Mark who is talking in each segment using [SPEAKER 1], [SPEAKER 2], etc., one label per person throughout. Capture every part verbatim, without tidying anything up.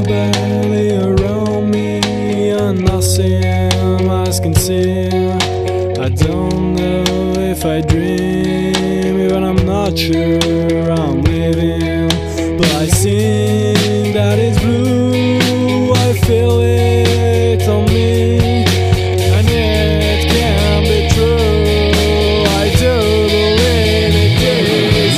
[SPEAKER 1] nobody around me, and nothing eyes can see. I don't know if I dream, even I'm not sure I'm living. But I think that it's blue, I feel it on me, and it can't be true. I do believe it is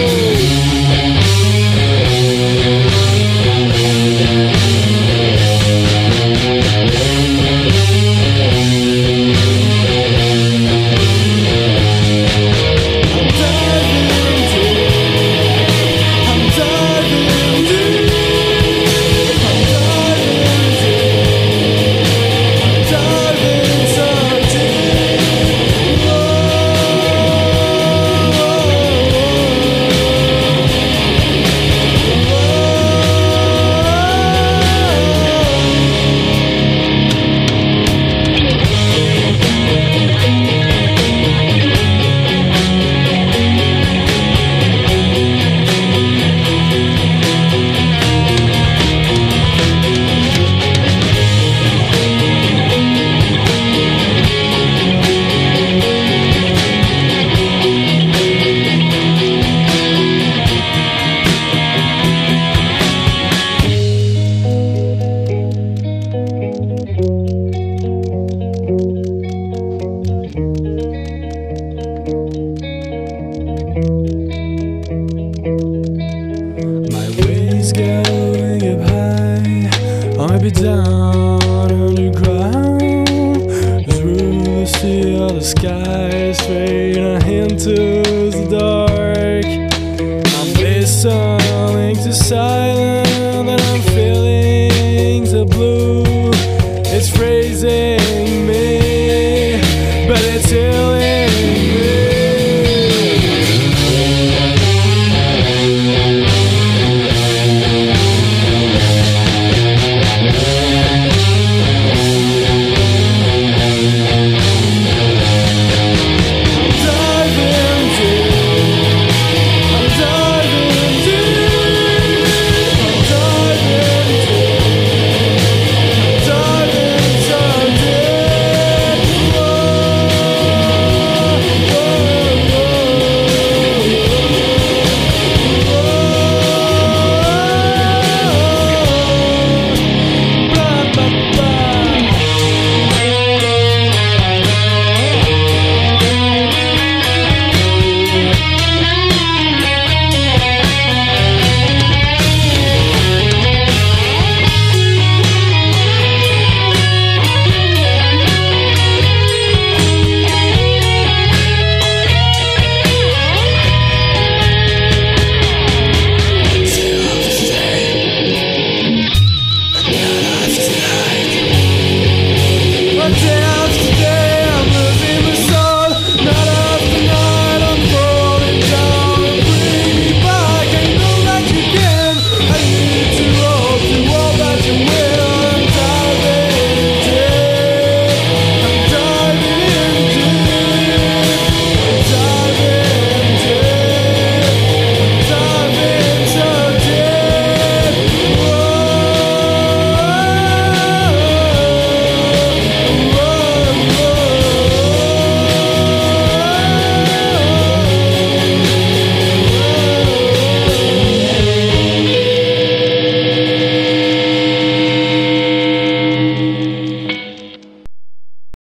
[SPEAKER 1] going up high, I might be down underground. Through the sea of the sky, straight into the dark. I'm listening to silence.